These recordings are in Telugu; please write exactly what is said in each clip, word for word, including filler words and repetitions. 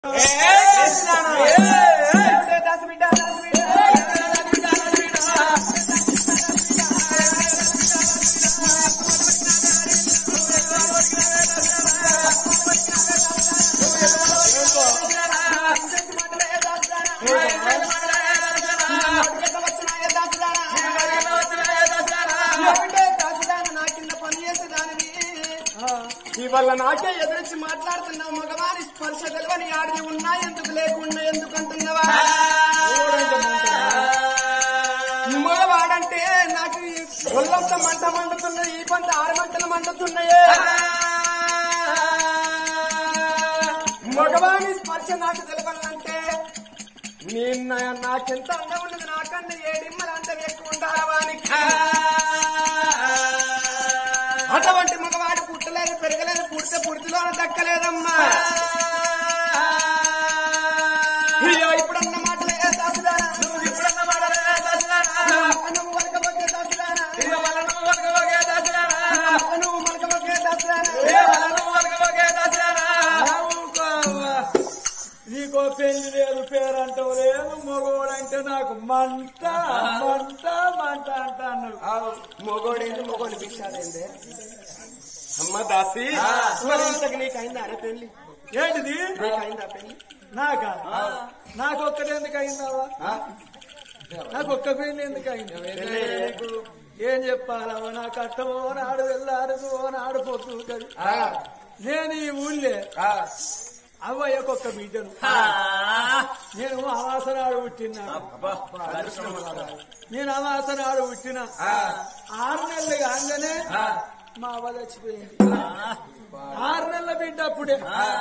ఇవాళ నాకే ఎదురొచ్చి మాట్లాడుతున్నావు. మగవారి స్పర్శ తెలవని ఆడిని ఉన్నా ఎందుకు లేకుండా ఎందుకు అంటున్నావా? మగవాడంటే నాకు ఒళ్ళంతా మంట మండుతున్నది, ఈ పంట ఆరు మంటలు మండుతున్నాయే. మగవాని స్పర్శ నాకు తెలవాలంటే నేను నాకెంత అందం ఉన్నది, నాకన్నా ఏడిమ్మలు అంత ఎక్కువ ఉండాలి వానికి. అటువంటి మగవాడు పుట్టలేదు, పెరగలేదు, పుడితే పుడితిలో దక్కలేదమ్మా. ఇప్పుడన్న మాటలే దాసుదానా, నువ్వు ఇప్పుడన్న మాటలే దాసుదానా, నువ్వు మలకబొక్కే దాసుదానా, నువ్వు మలకబొక్కే దాసుదానా, నువ్వు మలకబొక్కే దాసుదానా. నీకో పెళ్లి లేదు, పేరంటావు లేదు, మొగోడంటే నాకు మంట మంట మంట అంటాను. మొగోడేంది మొగోని పిచ్చాడేంది? అమ్మ దాసి, మరి ఇంతకు నీకైందా అరే పెళ్లి? ఏంటిది? నీకైందా పెళ్లి? నాకా? నాకు ఒక్కటి ఎందుకు అయిందావా? నాకు ఒక్క పెళ్లి ఎందుకు అయింది? ఏం చెప్పాలవా? నాకు అట్టమో నాడు వెళ్ళారు నాడు పొద్దు. నేను ఈ ఊళ్ళే అవ్వయ్యకొక్క బిడ్డను. నేను అవాసనాడు పుట్టినా, నేను అవాసనాడు పుట్టిన ఆరు నెలలు కాగానే మా అవ్వ చచ్చిపోయింది. ఆరు నెలల బిడ్డ అప్పుడే,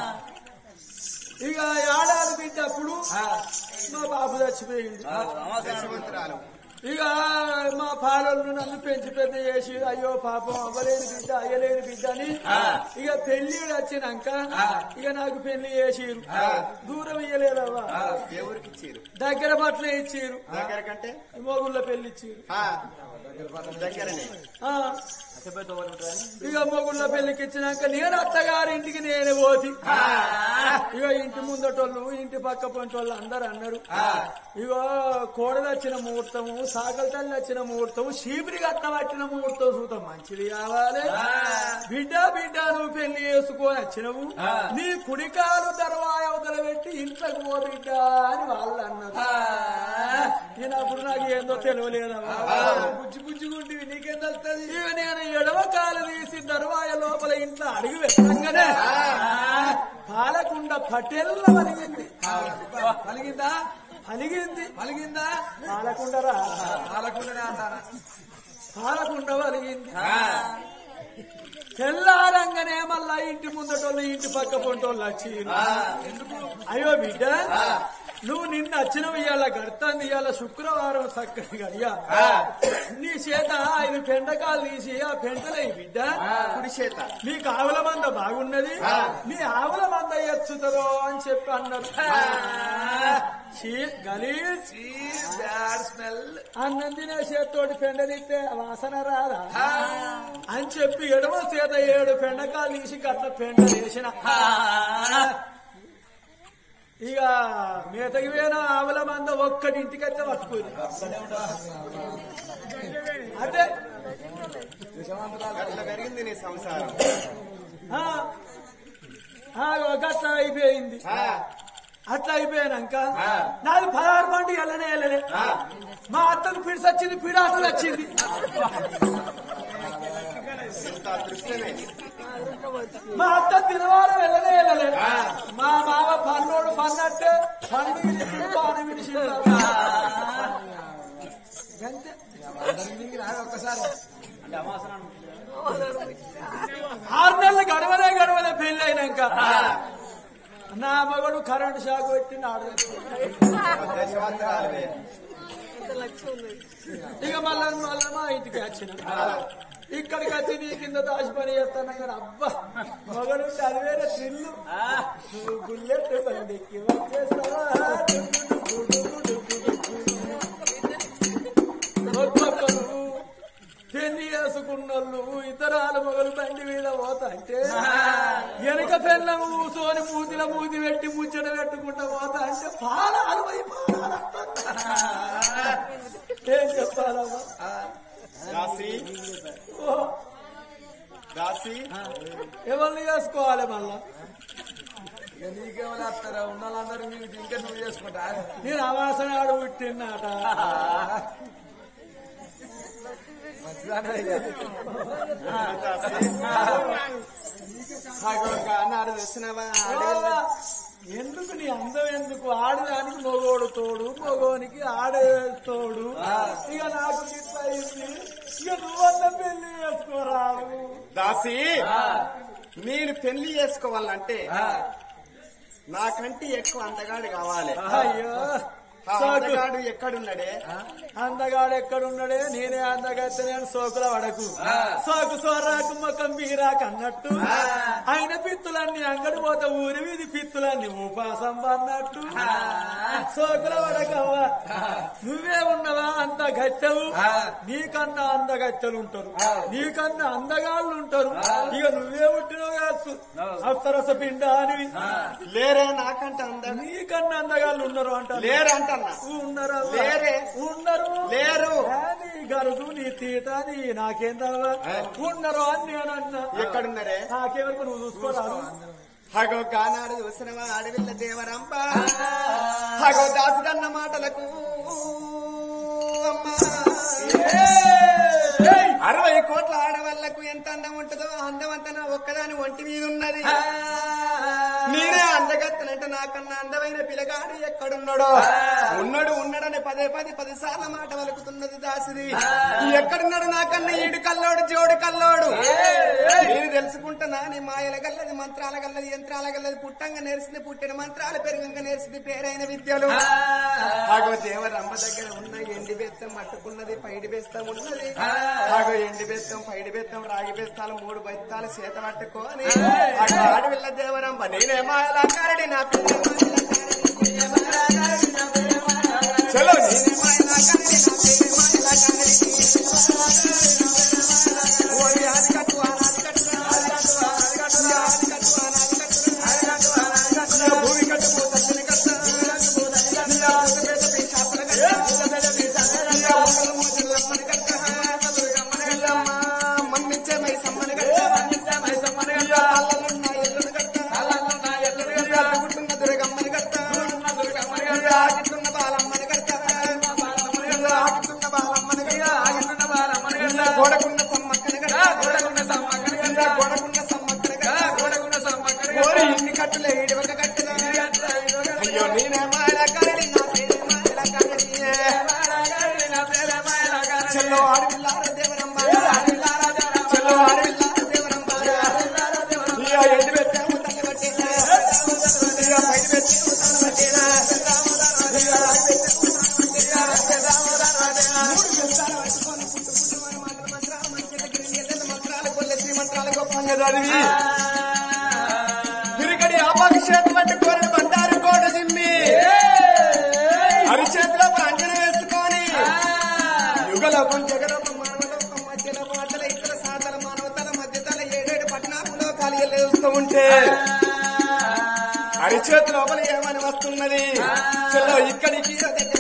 ఇక ఏడాది బిడ్డ అప్పుడు మా బాబు చచ్చిపోయింది. ఇక మా పాలలు నన్ను పెంచి పెద్ద చేసి అయ్యో పాపం అవ్వలేని బిడ్డ అయ్యలేని బిడ్డ అని ఇక పెళ్లి వచ్చినాక ఇక నాకు పెళ్లి చేసిరు. దూరం ఇయ్యలేదవ్వా, దగ్గర పట్ల ఇచ్చిరు, మొగుళ్ళ పెళ్లి ఇచ్చిరు. ఇక మొగుళ్ళ పెళ్లికి ఇచ్చినాక నేను అత్తగారింటికి నేను పోతి. ఇక ఇంటి ముందటోళ్ళు ఇంటి పక్క పొంటోళ్ళు అందరు అన్నారు, ఇగో కోడలు వచ్చిన ముహూర్తము, సాకల తల్లి వచ్చిన ముహూర్తము, శీబిరి గట్ట పట్టిన ముహూర్తం చూద్దాం మంచిది కావాలి. బిడ్డ బిడ్డ నువ్వు పెళ్లి చేసుకొని వచ్చినవు, నీ కుడికాలు దర్వాయ అవతల పెట్టి ఇంట్లోకి పో బిడ్డ అని వాళ్ళు అన్నారు. నేను అప్పుడు నాకు ఏందో తెలియలేదమ్మా, బుజ్జి బుజ్జిగుంటివి నీకేం తెలుస్తుంది. ఇక నేను ఎడవ కాలు తీసి దర్వాయ లోపల ఇంట్లో అడిగి పెట్టంగానే పాలకుండ పటెల్ల పలిగింది. పలిగిందా? పలిగింది. పలిగిందా? పాలకుండరా? పాలకుండనే అంటారా? పాలకుండ పలిగింది. తెల్లారంగానే మళ్ళా ఇంటి ముందటోళ్ళు ఇంటి పక్క పొంటోళ్ళు వచ్చి, అయ్యో బిడ్డ నువ్వు నిన్న వచ్చినవు, ఇవాళ గడతాంది, ఇవాళ శుక్రవారం చక్కని గడియా, నీ చేత ఐదు పెండకాలు తీసి ఆ పెంటలే బిడ్డ కుడి చేత, నీకు ఆవుల మంద బాగున్నది, నీ ఆవుల మంద ఎచ్చుతారో అని చెప్పి అన్నారు. గలీజ్ స్మెల్ అన్నంది నా చేతితోటి పెండలిస్తే వాసన రాదా అని చెప్పి ఎడమ చేత ఏడు పెండకాలు తీసి గట్ల పెండ వేసిన. ఇక మేతకి పోయిన ఆవుల మంద ఒక్కటి ఇంటికైతే పట్టుకుంది. అంటే జరిగింది నీ సంసారం, గట్ల అయిపోయింది. అట్లా అయిపోయాక నాది పదహారు పండు వెళ్ళనే వెళ్ళలే. మా అత్తకు పిడిసి వచ్చింది, పిడాటలు వచ్చింది. మా అత్త తినవారం వెళ్ళనే వెళ్ళలే. మా మామ పన్నోడు పన్నట్టే పండు విడిచి పాను విడిచి అంతే. ఒక్కసారి ఆరు నెలలు గడవలే గడవలే పెళ్లి అయినాక నా మగడు కరెంటు షాక్ పెట్టి నాడు. ఇక మళ్ళా మళ్ళా మా ఇంటికి వచ్చిన, ఇక్కడికి వచ్చి నీ కింద దాచి పని చేస్తాను కానీ అబ్బా మగడు చదివేరే తిల్లు గుల్లెట్ బండికి వచ్చేస్తావా పెళ్లి చేసుకు చేసుకున్నోళ్ళు ఇతరాలు మొగలు బండి మీద పోతా అంటే వెనక పెళ్ళం కూసోని మూతిల మూతి పెట్టి ముచ్చట పెట్టుకుంటా పోతా అంటే పాలాలు పోయి పాలాలు ఏం చెప్పాలమ్మా దాసి ఓ, దాసి ఎవరిని చేసుకోవాలి మళ్ళా నీకేమైనా వస్తారా ఉన్న వాళ్ళందరూ మీకు ఇంకా నువ్వు చేసుకుంటా నేను అవాసన ఆడు పుట్టినాట నాడు చూసినవా ఎందుకు నీ అందం ఎందుకు ఆడదానికి మగోడు తోడు మగోనికి ఆడే తోడు ఇక నాకు ఇట్లా అయింది ఇక నువ్వన్న పెళ్లి చేసుకోరాదు దాసి నేను పెళ్లి చేసుకోవాలంటే నాకంటే ఎక్కువ అందగాడు కావాలి అయ్యో ఆ అందగాడు ఎక్కడున్నాడే అందగాడు ఎక్కడున్నాడే నేనే అందగైతే సోకుల వడకు సోకు సోరాకు మొక్కం బీరాకు అన్నట్టు ఆయన పిత్తులన్నీ అంగడి పోతే ఊరి వీధి పిత్తులన్నీ ఉపాసం అన్నట్టు సోకుల వడకవ్వ నువ్వే ఉన్నవా అంత గత్తెవు నీకన్నా అందగత్తెలు ఉంటారు నీకన్నా అందగాళ్ళు ఉంటారు ఇక నువ్వే పుట్టినవు కాదు అప్సరస పిండ అని లేరే నాకంటే అంద నీకన్నా అందగాళ్ళు ఉన్నారు అంటారు లేరు అంటన్నా ఉన్నారు లేరే ఉన్నారు లేరు నీ గరుదు నీ తీత నీ నాకేం తర్వాత ఉన్నారు అని నేను అన్నా ఎక్కడున్నారే నాకేమనుకో నువ్వు చూసుకోరాదు హగో గానాడు చూసినవా అడవిల్ల దేవరంప హగో దాసుడన్న మాటలకు అమ్మా అరవై కోట్ల ఆడవాళ్లకు ఎంత అందం ఉంటుందో అందం అంతా నా ఒక్కదాని ఒంటి మీద ఉన్నది నేనే అందగత్తనంటే నాకన్నా అందమైన పిల్లగాడు ఎక్కడున్నాడో ఉన్నాడు ఉన్నాడని పదే పది పది సార్లు మాట వలుకుతున్నది దాసిరి ఎక్కడున్నాడు నాకన్నా ఈడు కల్లోడు జోడు కల్లోడు నేను తెలుసుకుంటున్నా నీ మాయల గల్లది మంత్రాల గల్లది యంత్రాల గల్లది పుట్టంగా నేర్చింది పుట్టిన మంత్రాలు పెరుగంగా నేర్చింది పేరైన విద్యలు ఆగో దేవరమ్మ దగ్గర ఉన్న ఎండి బెత్తం మట్టుకున్నది పైడి బెత్తం ఉన్నది ఆగో ఎండి బెత్తం పైడి బెత్తం రాగి బెత్తాలు మూడు బెత్తాలు చేత పట్టుకోని ఆగో ఆడవిల్ల దేవరమ్మ నేనే మాయలాకారడి నా పిల్ల చలో నేనే మాయలాకారడి నా పిల్ల మాయలాకారడి ఓరి ఆది కట్టు ఆది కట్టు ఆది కట్టు ఆది కట్టు ఆది కట్టు ఆది కట్టు ఆది కట్టు ఆది కట్టు భూమి కట్టు పోతని కట్టు మమ్మిచ్చే మై సమ్మని కట్టు మమ్మిచ్చే మై సమ్మని కట్టు అల్లలున్న ఎల్లును కట్టు అల్లలున్న ఎల్లును కట్టు గుట్టున్న దుర్గమ్మని కట్టు గుట్టున్న దుర్గమ్మని కట్టు ఆగితున్న బాలమ్మని కట్టు బాలమ్మని కట్టు ఆగితున్న బాలమ్మని కట్టు ఆగితున్న బాలమ్మని కట్టు గోడకున్న సమ్మక్కని కట్టు గోడకున్న సమ్మక్కని కట్టు గోడకున్న సమ్మక్కని కట్టు గోడకున్న సమ్మక్కని గోరి ఇన్ని కట్టులే ఇడవక కట్టులా అయ్యో నేనే మాయల కాడి నా పేరే మాయల కాడి మాయల నా పేరే మాయల కాడి చల్లో ఆడవిల్లార దేవరమ్మ ఆడవిల్లార దేవరమ్మ చల్లో ఆడవిల్లార దేవరమ్మ ఆడవిల్లార దేవరమ్మ ఇయా ఎండి పెట్టాము తల్లి పట్టినా ఇయా పైడి పెట్టాము తల్లి పట్టినా ఇయా రాగి పెట్టాము తల్లి పట్టినా మూడు సంసార పట్టుకొని పుట్టు పుట్టు మన మాటల మంత్రాలు మంచి దగ్గర ఎల్లెల్ల మంత్రాలు కొల్ల శ్రీ మంత్రాలు గొప్పంగా చదివి తిరిగడి ఆపాక్షేత్రం అంటే కోరిన బండారు కోట జిమ్మి అరిచేతిలో ప్రాంజన వేసుకొని యుగలోకం జగలోకం మానవలోకం మధ్యలో మాటల ఇతర సాతల మానవతల మధ్యతల ఏడేడు పట్టణాలలో ఖాళీ వేస్తూ ఉంటే అరిచేతి లోపల ఏమని వస్తున్నది చలో ఇక్కడికి ఇక్కడికి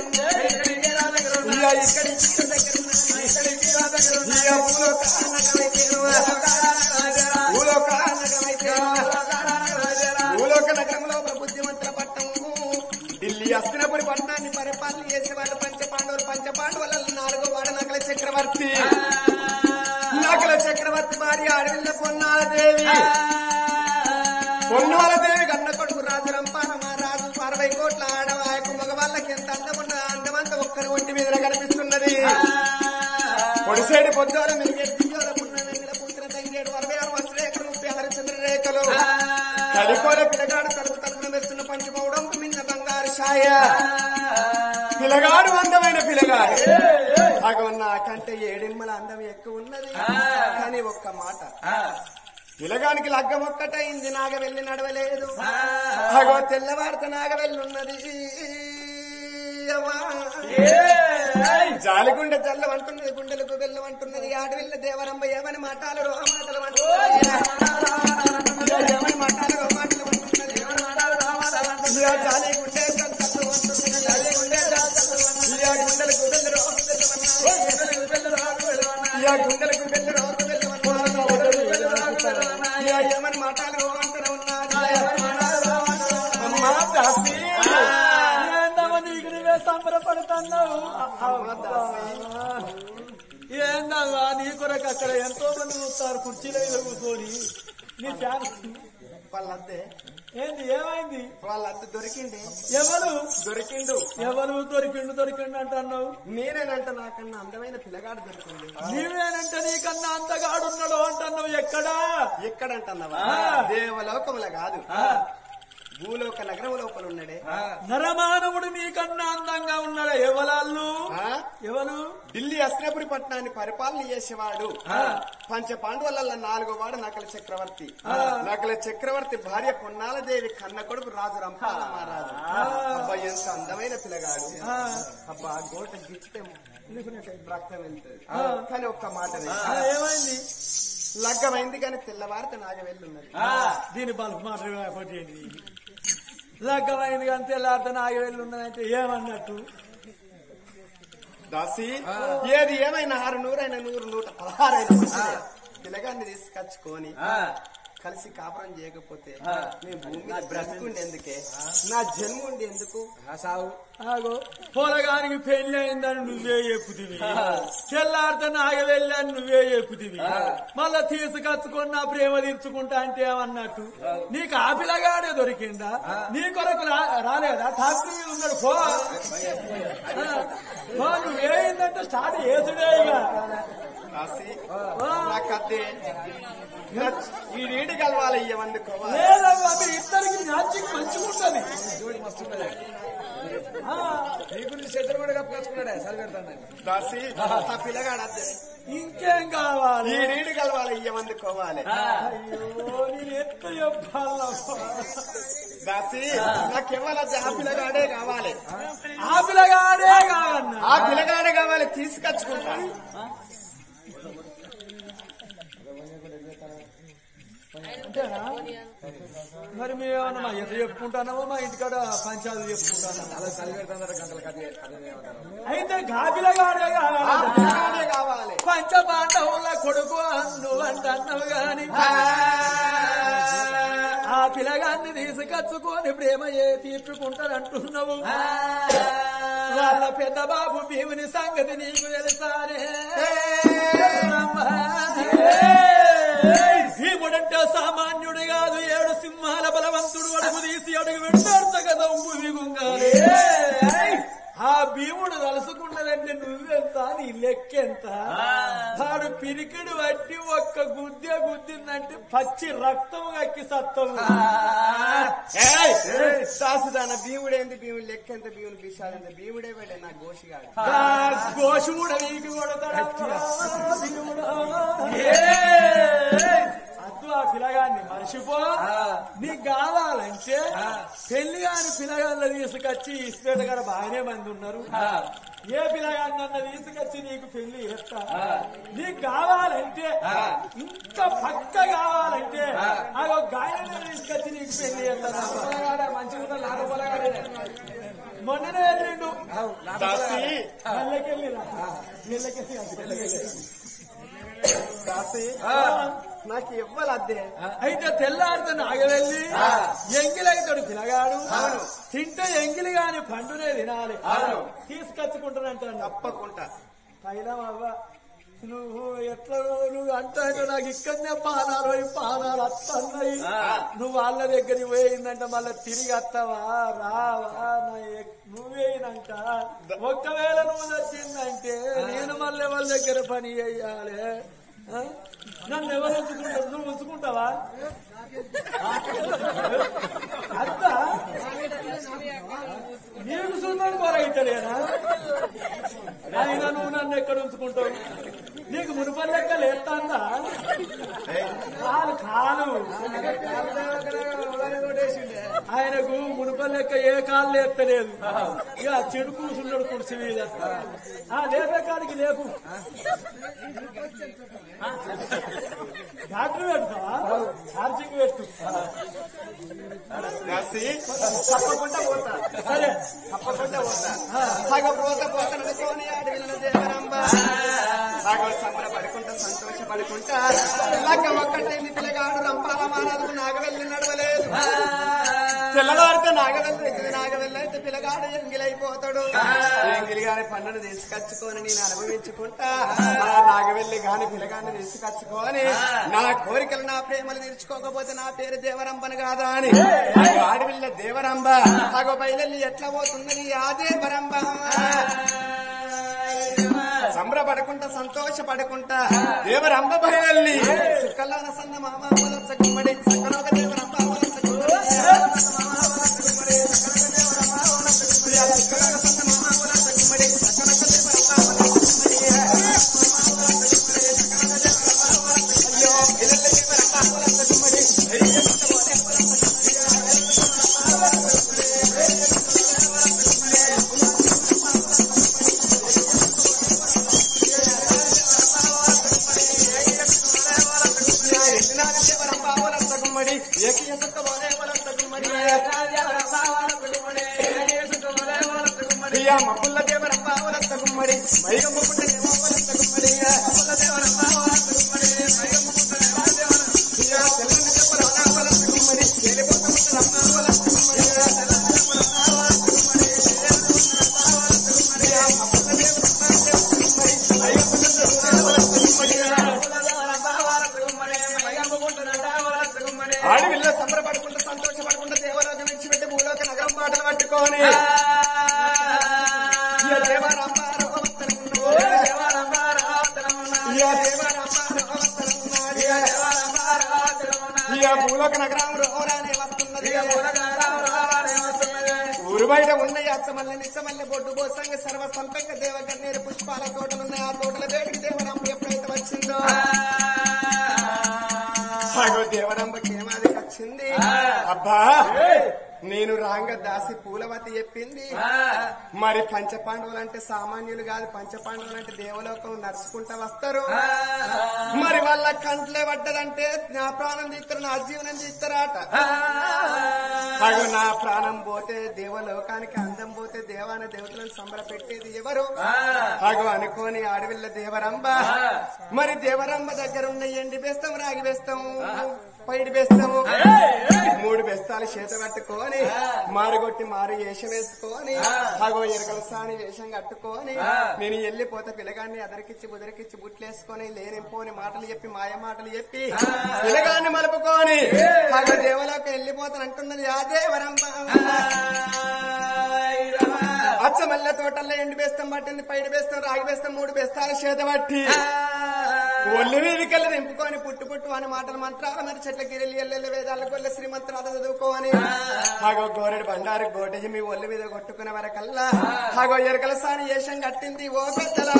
భూలోక నగరంలో బుద్ధిమంతుల పట్టణము ఢిల్లీ అస్తినపురి పట్టణాన్ని పరిపాలన చేసే వాళ్ళు పంచ పాండవులు పంచ పాండవుల నాలుగో వాడు నకల చక్రవర్తి నకల చక్రవర్తి భార్య అడవిల్ల పొన్నాల దేవి పొన్నాల దేవి కన్న కొడుకు రాజు రంపాన రాజు అరవై కోట్ల ఆడవాయకు మగవాళ్ళకి ఎంత అందమున్న అందమంతా ఒక్కరి ఒంటి మీద కనిపిస్తున్నది పొడిసేడు పొద్దుల మిరిగేడు పూసిన తంగేడు అరవై ఆరు వస్త్రేఖలు ముప్పై ఆరు చంద్రరేఖలు కడికోల పిల్లగాడు తలుపు తలుపున వేస్తున్న పంచమౌడం మిన్న బంగారు ఛాయ పిల్లగాడు అందమైన పిల్లగాడు భగవన్ నాకంటే ఏడిమ్మల అందం ఎక్కువ ఉన్నది కానీ ఒక్క మాట పిల్లగానికి లగ్గం ఒక్కటైంది నాగ వెళ్ళి నడవలేదు భగవ తెల్లవారిత నాగ వెళ్ళున్నది జాలిగుండె జల్లమంటున్నది, గుండెలకు బెల్లమంటున్నది. ఆడవిల్ల దేవరంబ ఏమని మాటలు రో మాటలు అంటున్నది, ఏమని మాటలు రో మాటలు అంటున్నది. జాలి గుండె జల్లు అంటున్నది, జాలి గుండె జల్లు గుండెలకు బెల్లు రో గుండెలకు బెల్లు రో ఏమని మాటలు రో అంటూనే ఉన్నది. సంబరపడుతున్నావు ఏందమ్మా నీ కొరకు అక్కడ ఎంతో మంది చూస్తారు కుర్చీల మీద కూర్చొని నీ ఫ్యాన్స్ వాళ్ళంతే. ఏంది ఏమైంది? వాళ్ళంతా దొరికింది. ఎవరు దొరికిండు? ఎవరు దొరికిండు దొరికిండు అంటున్నావు? నేనేనంట నాకన్నా అందమైన పిల్లగాడు దొరికింది. నీవేనంటే నీకన్నా అంతగాడున్నాడు అంటున్నావు. ఎక్కడా? ఎక్కడంటున్నావా? దేవలోకముల కాదు, భూలోక నగరం లోపల ఉన్నాడే. నరమానవుడు నీకన్నా అందంగా ఉన్నాడు. ఎవరాళ్ళు? ఎవరు? ఢిల్లీ అస్త్రపురి పట్టణాన్ని పరిపాలన చేసేవాడు పంచ పాండవుల నాలుగో వాడు నకల చక్రవర్తి. నకల చక్రవర్తి భార్య పొన్నాలదేవి కన్న కొడుకు రాజు రంపాల మహారాజు. అబ్బా ఎంత అందమైన పిల్లగాడు. అబ్బా గోట గిచ్చితే రక్తం వెళ్తుంది. కానీ ఒక్క మాట ఏమైంది? లగ్గమైంది కానీ తెల్లవారితే నాగ వెళ్ళున్నది. దీని బల్బు మాట లగ్గమైంది కానీ తెల్లారితే నాగ వెళ్ళి ఉన్నదంటే ఏమన్నట్టు? దాసి ఏది ఏమైనా ఆరు నూరైనా నూరు నూట పదహారైనా పిల్లగాన్ని తీసుకొచ్చుకొని కలిసి కాపురం చేయకపోతే మీ భూమి మీద బ్రతుకుండి ఎందుకే, నా జన్మ ఉండి ఎందుకు సాగు. ఆగో పొలగానికి పెళ్లి అయిందని నువ్వే చెప్పుతివి, తెల్లారితే నాగ వెళ్ళని నువ్వే చెప్పుతివి. మళ్ళా తీసుకొచ్చుకొని నా ప్రేమ తీర్చుకుంటా అంటే ఏమన్నట్టు? నీకు ఆ పిల్లగాడే దొరికిందా? నీ కొరకు రాలేదా? ఠాక్టర్ మీద ఉన్నాడు. పో నువ్వేందంటే స్టార్ట్ చేసుడే. ఈ నీటి కలవాలి ఇవ్వందుకోవాలి. లేదమ్మా మీ ఇద్దరికి మ్యాచింగ్ మంచిగా ఉంటది. నీ గురించి చెద్దరు కూడా కప్పుకొచ్చుకున్నాడే సరిపెడతాను. దాసి ఆ పిల్లగాడు అదే ఇంకేం కావాలి? ఈ నీటి కలవాలి ఇవ్వందుకోవాలి. అయ్యో నేను ఎత్త చెప్పాల దాసి నాకెవ్వాలి ఆ పిల్లగాడే కావాలి. ఆ పిల్లగాడే కావన్నా? ఆ పిల్లగాడే కావాలి, తీసుకొచ్చుకుంటా. అంతేనా? మరి మేమన్నా మా ఎదురు చెప్పుకుంటానామో మా ఇంటికాడ పంచాలు చెప్పుకుంటానా? అలా సరిపెడతాను గంటల కథ. అయితే గాపిలగాడే కావాలి. పంచ పాండవుల కొడుకు నువ్వు అంటున్నావు గాని ఆ పిల్లగాన్ని తీసుకొచ్చుకొని ప్రేమ ఏ తీర్చుకుంటానంటున్నావు. వాళ్ళ పెద్ద బాబు భీముని సంగతి నీకు తెలుసానే? భీముడంటే సామాన్యుడు కాదు, ఏడు సింహాల బలవంతుడు. అడుగు తీసి అడుగు పెట్టాడు కదా భూమిగుంగాలి. ఆ భీముడు తలుసుకున్నదంటే నువ్వెంత, నీ లెక్కెంత? వాడు పిరికిడు వట్టి ఒక్క గుద్దే గుద్దిందంటే పచ్చి రక్తం కక్కి సత్తం. సాసుదాన భీముడేంది, భీముడు లెక్కెంత, భీముడు విషాదంత. భీముడే పడే నా గోషిగాడు. గోషి కూడా వీకి కొడతాడు. అద్దు ఆ పిల్లగాన్ని మర్చిపో. నీకు కావాలంటే పెళ్లి కాని పిల్లగాళ్ళ తీసుకొచ్చి ఇస్పేట గారు బాగానే మంది ఉన్నారు. ఏ పిల్లగాన్నన్న తీసుకొచ్చి నీకు పెళ్లి చేస్తా. నీకు కావాలంటే ఇంకా పక్క కావాలంటే ఆ గాయన తీసుకొచ్చి నీకు పెళ్లి చేస్తా. మంచిగా లాభ పొలగాడే మొన్ననే వెళ్ళిండు. నెల్లకెళ్ళి నెల్లకెళ్ళి నాకు ఇవ్వాలి అద్దే. అయితే తెల్లారితో నాగవెళ్ళి ఎంగిలైతాడు పిల్లగాడు. తింటే ఎంగిలి గాని పండునే తినాలి. తీసుకొచ్చుకుంటానంటాను. తప్పకుండా పైన అవ్వ నువ్వు ఎట్లా నువ్వు అంటే నాకు ఇక్కడనే పానాలు పానాలు వస్తున్నాయి. నువ్వు వాళ్ళ దగ్గరికి పోయిందంటే మళ్ళా తిరిగి వస్తావా రావా? నువ్వేనంట ఒక్కవేళ నువ్వు వచ్చిందంటే నేను మళ్ళీ వాళ్ళ దగ్గర పని చెయ్యాలి. నన్ను ఎవరు ఉంచుకుంటారు? నువ్వు ఉంచుకుంటావా? అంత నీకు సున్నాను కొరగైతలేనా? అయినా నువ్వు నన్ను ఎక్కడ ఉంచుకుంటావు? నీకు మునుపటి లెక్క లేస్తాందా కాలు కాలు ఆయనకు మునుపటి లెక్క ఏ కాలు లేస్తలేదు ఇక చెడు కూసున్నాడు కుర్చీ మీద ఆ లేపే కాడికి లేపు డాక్టర్ పెడతావా ఛార్జింగ్ పెట్టు తప్పకుండా పోతా సరే తప్పకుండా పోతా సగం పోత పోతనుకోని అడవిలో దేవరంబ సగం సంబరపడుకుంటా సంతోషపడుకుంటా లగ్గ ఒక్కటైంది పిల్లగాడు రంపాల మానవుడు నాగవెల్లి నడవలేదు తెల్లవారితే నాగవెల్లి ఎక్కింది నాగవెల్లి అయితే పిల్లగాడు ఎంగిలైపోతాడు ఎంగిలి గాని పన్నును తీసుకొచ్చుకొని నేను అనుభవించుకుంటా నాగవెల్లి గాని పిల్లగాన్ని తీసుకొచ్చుకొని నా కోరికలు నా ప్రేమలు తీర్చుకోకపోతే నా పేరు దేవరంబను కాదా అని ఆడవిల్ల దేవరంబ అగో బయలెల్లి ఎట్లా పోతున్నది ఆ దేవరంబ సంబరపడుకుంటా సంతోషపడుకుంటా దేవరంబ బయలెల్లి సుక్కలాన సన్న మామ గుమ్మడి సక్కనొక దేవరంబ మప్పుల దేవరంబ వరస్త గుమ్మడి మైగమ్మ పుట్ట దేవరంబ గుమ్మడి మప్పుల దేవరంబ వరస్త గుమ్మడి మైగమ్మ పుట్ట దేవరంబ తెలంగాణ దేవరంబ వరస్త గుమ్మడి ఏలిపోత ముట్ట రమ్మ వరస్త గుమ్మడి తెలంగాణ దేవరంబ వరస్త గుమ్మడి మప్పుల దేవరంబ గుమ్మడి మైగమ్మ పుట్ట దేవరంబ వరస్త గుమ్మడి దేవరంబ వరస్త గుమ్మడి మైగమ్మ పుట్ట దేవరంబ వరస్త గుమ్మడి ఆడవిల్ల సంబరపడుకుంటూ సంతోషపడుకుంటూ దేవలోకం విడిచిపెట్టి భూలోక నగరం పాటలు పట్టుకొని భూలోక నగరం రోరానే వస్తున్నది ఊరు బయట ఉన్నాయి అచ్చమల్ల నిచ్చమల్ల బొడ్డు బోసంగ సర్వ సంపంగ దేవగన్నేరు పుష్పాల తోటలున్నాయి ఆ తోటల వేడికి దేవరంబ ఎప్పుడైతే వచ్చిందో అగో దేవరంబకి ఏమాది వచ్చింది అబ్బా నేను రాంగ దాసి పూలవతి చెప్పింది మరి పంచపాండవులు అంటే సామాన్యులు కాదు పంచపాండవులు అంటే దేవలోకం నడుచుకుంటా వస్తారు మరి వాళ్ళ కంట్లే పడ్డదంటే నా ప్రాణం తీస్తారు నా జీవనం తీస్తారట అగో నా ప్రాణం పోతే దేవలోకానికి అందం పోతే దేవాన దేవతలను సంబరపెట్టేది ఎవరు అగో అనుకోని ఆడవిల్ల దేవరంబ మరి దేవరంబ దగ్గర ఉన్న ఎండి వేస్తాం రాగి వేస్తాం పైడి వేస్తాము మూడు బెస్తాలు చేత పట్టుకొని మారుగొట్టి మారు వేషం వేసుకొని అగో ఎరగల సాని వేషం కట్టుకొని నేను వెళ్ళిపోతే పిల్లగాన్ని అదరికిచ్చి బుదరికిచ్చి బుట్లేసుకొని లేనిపోని మాటలు చెప్పి మాయ మాటలు చెప్పి పిల్లగాన్ని మలుపుకొని అగో దేవలోకి వెళ్ళిపోతాను అంటున్నది ఆ దేవరంబ అచ్చమల్ల తోటల్లో ఎండి బేస్తాం పట్టింది పైడి బేస్తాం రాగి బేస్తాం మూడు బెస్తాలు చేత పట్టి ఒళ్ళు వీధికెళ్ళి నింపుకొని పుట్టు పుట్టు అని మాటలు మంత్రాలు మరి చెట్ల గిరిలి ఎల్లెల్లి వేదాల కొల్ల శ్రీమంత్రాలు చదువుకోని హాగో గోరెడు బండారు గోటెజి మీ ఒళ్ళు మీద కొట్టుకునే వరకల్లా హాగో ఎరకల సాని వేషం కట్టింది ఓ పెద్దలా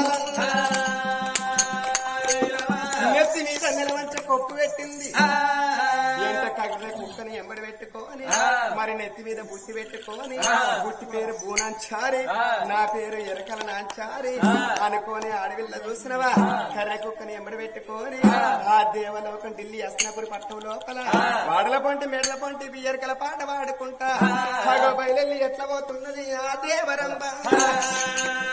నెత్తి మీద నిలవంచ కొప్పు పెట్టింది ఎంత కగిన కుక్కని ఎంబడి పెట్టుకోని మరి నెత్తి మీద బుట్టి పెట్టుకోని బుట్టి పేరు బూనాంచారి నా పేరు ఎరకల నాంచారి అనుకోని అడవిల్ల చూసినవా కర్ర కుక్కని ఎంబడి పెట్టుకోని ఆ దేవలోకం ఢిల్లీ అస్నాపురి పట్టం లోపల వాడల పొంటి మెడల పొంటి బియ్యరకల పాట పాడుకుంటా బయలెల్లి ఎట్లా పోతున్నది ఆ దేవరంబ